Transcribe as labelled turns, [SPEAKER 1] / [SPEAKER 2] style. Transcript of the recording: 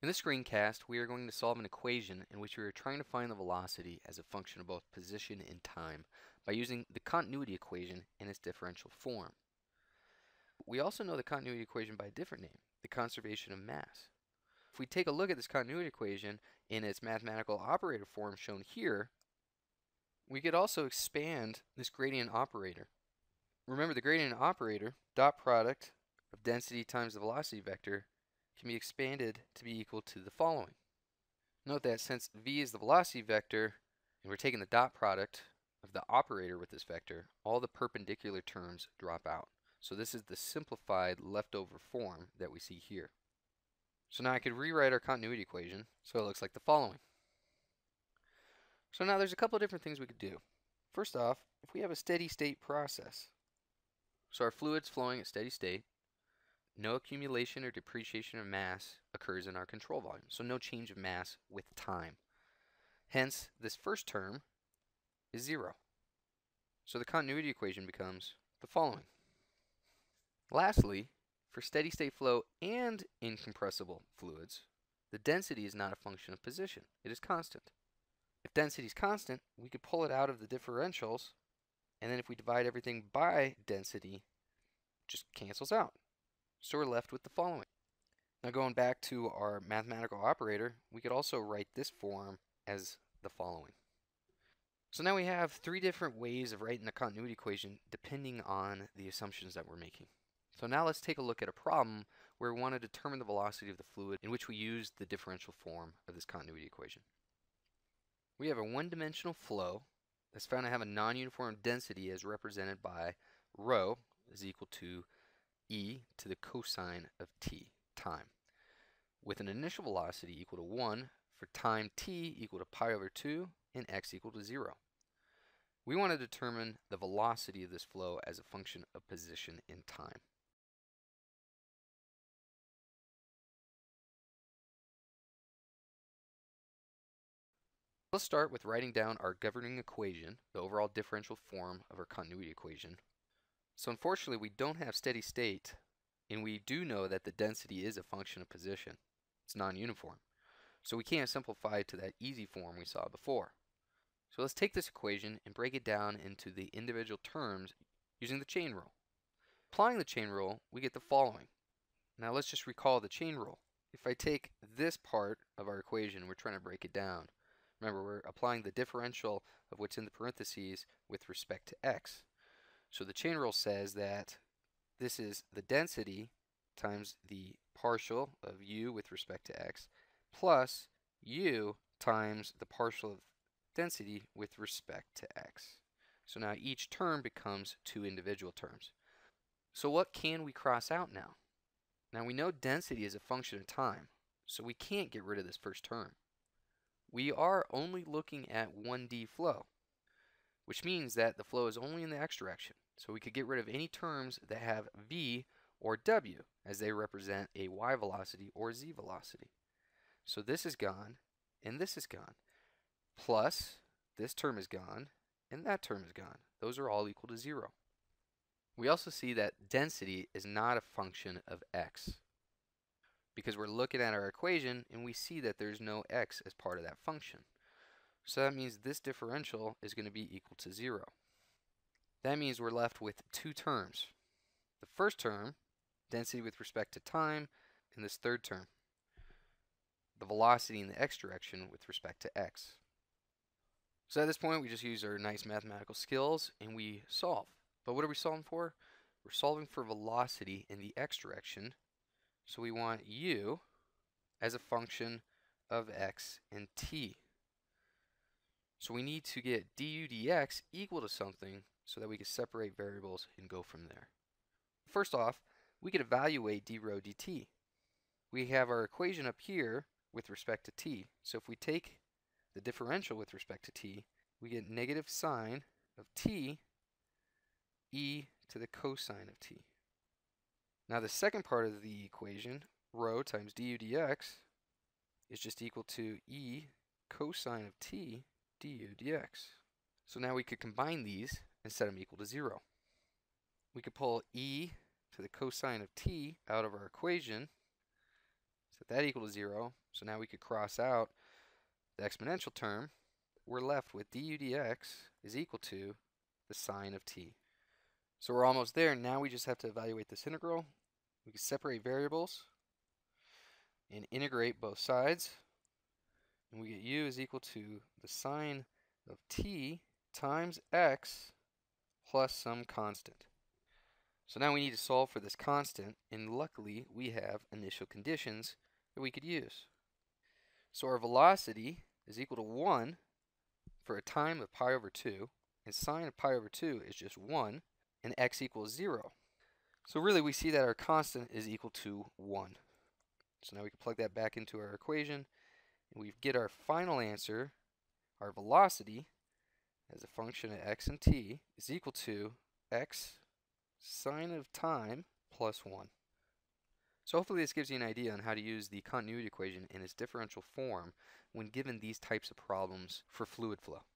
[SPEAKER 1] In this screencast, we are going to solve an equation in which we are trying to find the velocity as a function of both position and time by using the continuity equation in its differential form. We also know the continuity equation by a different name, the conservation of mass. If we take a look at this continuity equation in its mathematical operator form shown here, we could also expand this gradient operator. Remember, the gradient operator, dot product of density times the velocity vector, can be expanded to be equal to the following. Note that since v is the velocity vector, and we're taking the dot product of the operator with this vector, all the perpendicular terms drop out. So this is the simplified leftover form that we see here. So now I could rewrite our continuity equation so it looks like the following. So now there's a couple of different things we could do. First off, if we have a steady state process, so our fluid's flowing at steady state, no accumulation or depreciation of mass occurs in our control volume, so no change of mass with time. Hence, this first term is 0. So the continuity equation becomes the following. Lastly, for steady state flow and incompressible fluids, the density is not a function of position, it is constant. If density is constant, we could pull it out of the differentials, and then if we divide everything by density, it just cancels out. So we're left with the following. Now going back to our mathematical operator, we could also write this form as the following. So now we have 3 different ways of writing a continuity equation depending on the assumptions that we're making. So now let's take a look at a problem where we want to determine the velocity of the fluid in which we use the differential form of this continuity equation. We have a one-dimensional flow that's found to have a non-uniform density as represented by rho is equal to e to the cosine of t, time, with an initial velocity equal to 1 for time t equal to pi over 2 and x equal to 0. We want to determine the velocity of this flow as a function of position in time. Let's start with writing down our governing equation, the overall differential form of our continuity equation. So unfortunately, we don't have steady state, and we do know that the density is a function of position. It's non-uniform. So we can't simplify it to that easy form we saw before. So let's take this equation and break it down into the individual terms using the chain rule. Applying the chain rule, we get the following. Now let's just recall the chain rule. If I take this part of our equation, we're trying to break it down. Remember, we're applying the differential of what's in the parentheses with respect to x. So the chain rule says that this is the density times the partial of u with respect to x plus u times the partial of density with respect to x. So now each term becomes 2 individual terms. So what can we cross out now? Now we know density is a function of time, so we can't get rid of this first term. We are only looking at 1D flow, which means that the flow is only in the x direction. So we could get rid of any terms that have v or w as they represent a y velocity or z velocity. So this is gone and this is gone. Plus this term is gone and that term is gone. Those are all equal to 0. We also see that density is not a function of x, because we're looking at our equation and we see that there's no x as part of that function. So that means this differential is going to be equal to 0. That means we're left with 2 terms. The first term, density with respect to time, and this third term, the velocity in the x direction with respect to x. So at this point we just use our nice mathematical skills and we solve. But what are we solving for? We're solving for velocity in the x direction. So we want u as a function of x and t. So we need to get du dx equal to something so that we can separate variables and go from there. First off, we could evaluate d rho dt. We have our equation up here with respect to t. So if we take the differential with respect to t, we get negative sine of t e to the cosine of t. Now the second part of the equation, rho times du dx, is just equal to e cosine of t du dx. So now we could combine these and set them equal to 0. We could pull e to the cosine of t out of our equation. So Set that equal to 0. So now we could cross out the exponential term. We're left with du dx is equal to the sine of t. So we're almost there. Now we just have to evaluate this integral. We can separate variables and integrate both sides. And we get u is equal to the sine of t times x plus some constant. So now we need to solve for this constant, and luckily we have initial conditions that we could use. So our velocity is equal to 1 for a time of pi over 2, and sine of pi over 2 is just 1, and x equals 0. So really we see that our constant is equal to 1. So now we can plug that back into our equation, and we get our final answer. Our velocity as a function of x and t is equal to x sine of time plus 1. So hopefully this gives you an idea on how to use the continuity equation in its differential form when given these types of problems for fluid flow.